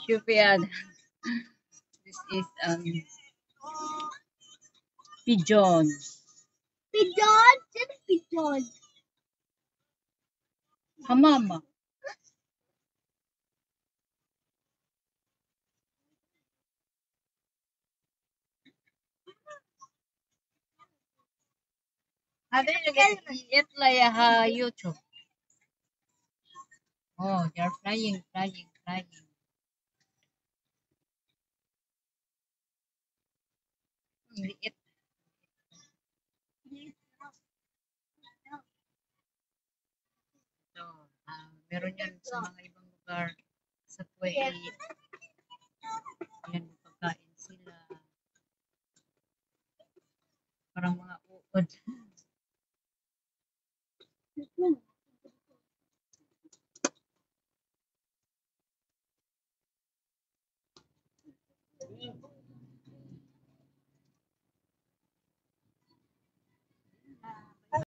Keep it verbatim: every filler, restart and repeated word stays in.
Shufiad. This is um pigeon. Pigeon? Sino pigeon? Hamama. Ada yung eat like ha YouTube. Oh, they're flying, flying, flying. Liit. So, ah, meron yan sa mga ibang lugar sa Kuwait. Yan, pagkain sila. Parang mga uod.